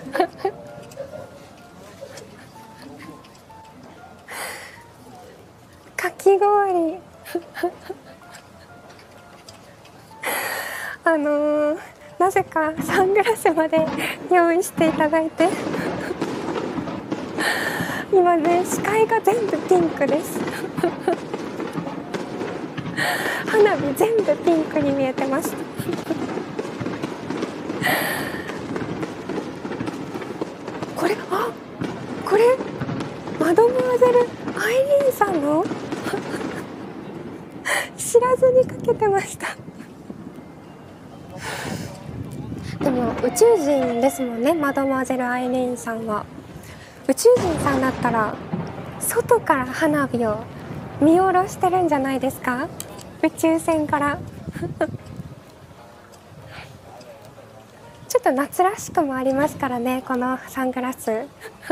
かき氷なぜかサングラスまで用意していただいて今ね、視界が全部ピンクです花火全部ピンクに見えてますこれ、これマドモアゼルアイリーンさんの知らずにかけてましたでも宇宙人ですもんね、マドモアゼルアイリーンさんは。宇宙人さんだったら外から花火を見下ろしてるんじゃないですか、宇宙船からちょっと夏らしくもありますからね、このサングラス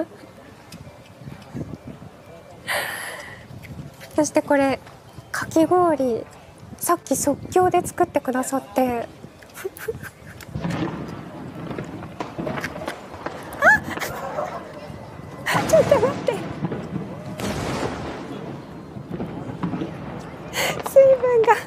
そしてこれかき氷、さっき即興で作ってくださってちょっと待って水分が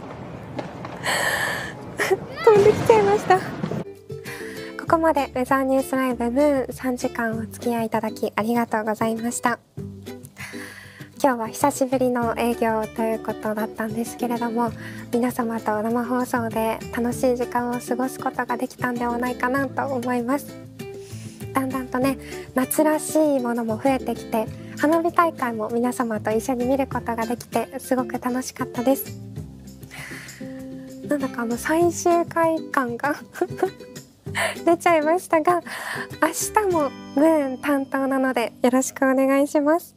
飛んできちゃいました。ここまでウェザーニュースライブムーン3時間お付き合いいただきありがとうございました。今日は久しぶりの営業ということだったんですけれども、皆様と生放送で楽しい時間を過ごすことができたんではないかなと思います。だんだんとね、夏らしいものも増えてきて、花火大会も皆様と一緒に見ることができてすごく楽しかったです。なんだか最終回感が出ちゃいましたが、明日もムーン担当なのでよろしくお願いします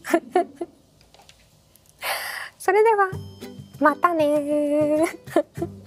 それではまたね